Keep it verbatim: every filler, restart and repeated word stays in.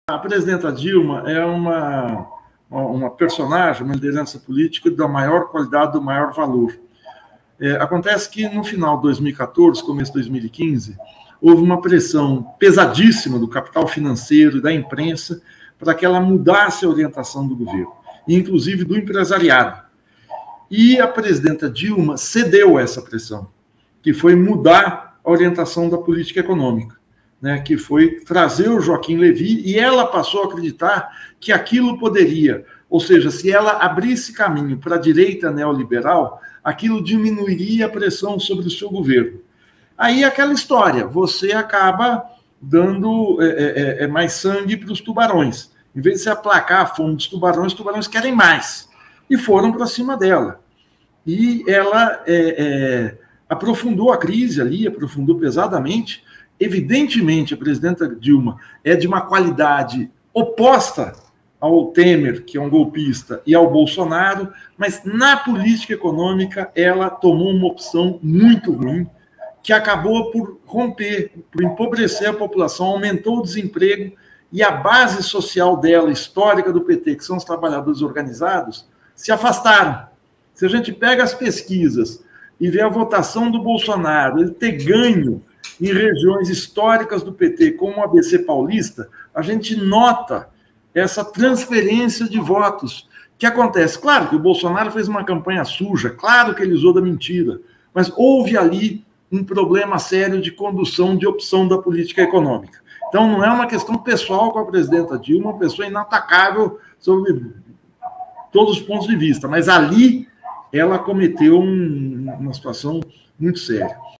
A presidenta Dilma é uma, uma personagem, uma liderança política da maior qualidade, do maior valor. É, acontece que no final de dois mil e quatorze, começo de dois mil e quinze, houve uma pressão pesadíssima do capital financeiro e da imprensa para que ela mudasse a orientação do governo, inclusive do empresariado. E a presidenta Dilma cedeu a essa pressão, que foi mudar a orientação da política econômica, né, que foi trazer o Joaquim Levy, e ela passou a acreditar que aquilo poderia, ou seja, se ela abrisse caminho para a direita neoliberal, aquilo diminuiria a pressão sobre o seu governo. Aí aquela história, você acaba dando é, é, é mais sangue para os tubarões. Em vez de se aplacar a fome dos tubarões, os tubarões querem mais. E foram para cima dela. E ela é, é, aprofundou a crise ali, aprofundou pesadamente. Evidentemente, a presidenta Dilma é de uma qualidade oposta ao Temer, que é um golpista, e ao Bolsonaro, mas na política econômica ela tomou uma opção muito ruim, que acabou por romper, por empobrecer a população, aumentou o desemprego, e a base social dela, histórica do P T, que são os trabalhadores organizados, se afastaram. Se a gente pega as pesquisas e vê a votação do Bolsonaro, ele ter ganho em regiões históricas do P T, como o A B C paulista, a gente nota essa transferência de votos que acontece. Claro que o Bolsonaro fez uma campanha suja, claro que ele usou da mentira, mas houve ali um problema sério de condução, de opção da política econômica. Então, não é uma questão pessoal com a presidenta Dilma, uma pessoa inatacável sobre todos os pontos de vista, mas ali ela cometeu um, uma situação muito séria.